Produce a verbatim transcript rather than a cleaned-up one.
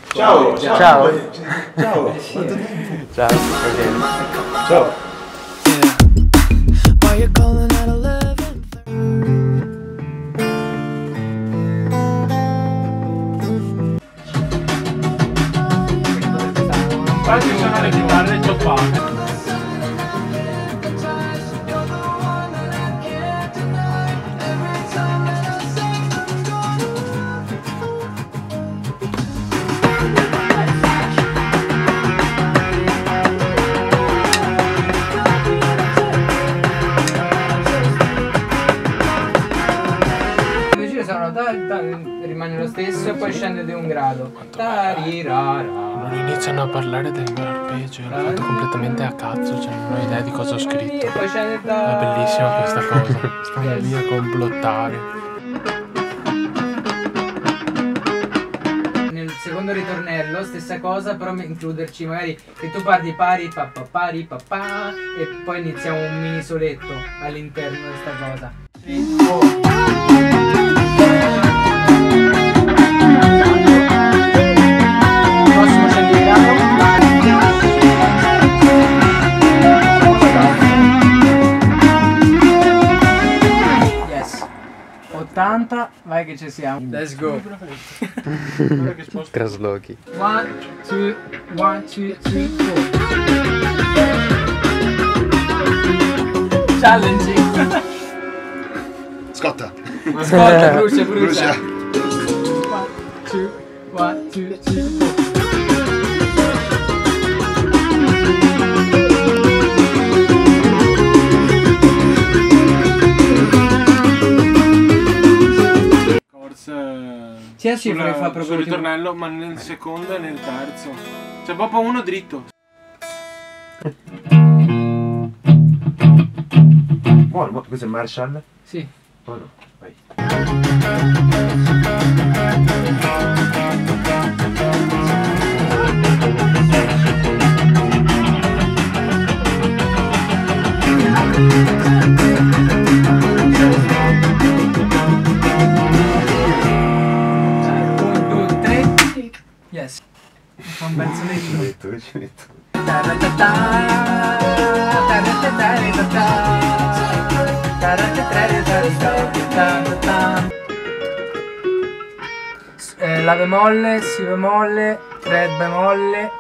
Ciao, ciao. Ciao. Ciao. Ciao. Ciao. Qua ci sono le chitarre cioppate. Rimane lo stesso e poi scende di un grado. Non iniziano a parlare del mio arpeggio, l'ho fatto completamente a cazzo, cioè non ho idea di cosa ho scritto. E poi scende da... È bellissima questa cosa, stanno lì a complottare. Nel secondo ritornello stessa cosa, però includerci magari che tu parti pari papà pari papà e poi iniziamo un mini soletto all'interno di questa cosa. Oh. ottanta, vai che ci siamo. Let's go. Traslochi. One, two, one, two, three, four. Challenging. Scotta. Scotta, brucia, brucia. Brucia. One, two, one, two, three, four. Sì, sì, Sulla, fa proprio sul ritornello, ma nel secondo e nel terzo. C'è proprio uno dritto. Buono, questo è Marshall? Sì. Buono, vai. Yes. Fa un bel soletto. Ci metto, ci metto. Eh, la bemolle, si bemolle, re bemolle,